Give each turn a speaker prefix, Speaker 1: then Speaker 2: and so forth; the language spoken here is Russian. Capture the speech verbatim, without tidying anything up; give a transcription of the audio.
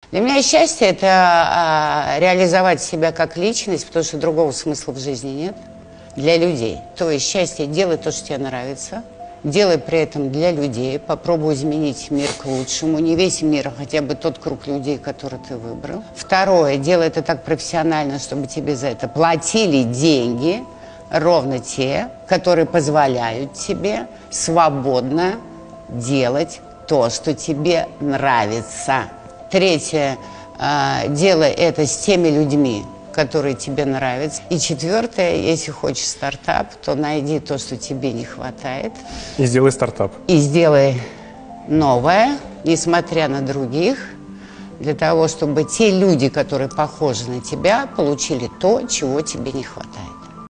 Speaker 1: Для меня счастье – это а, реализовать себя как личность, потому что другого смысла в жизни нет для людей. То есть счастье – делай то, что тебе нравится, делай при этом для людей, попробуй изменить мир к лучшему, не весь мир, а хотя бы тот круг людей, который ты выбрал. Второе – делай это так профессионально, чтобы тебе за это платили деньги, ровно те, которые позволяют тебе свободно делать то, что тебе нравится. Третье, э, делай это с теми людьми, которые тебе нравятся. И четвертое, если хочешь стартап, то найди то, что тебе не хватает.
Speaker 2: И сделай стартап.
Speaker 1: И сделай новое, несмотря на других, для того, чтобы те люди, которые похожи на тебя, получили то, чего тебе не хватает.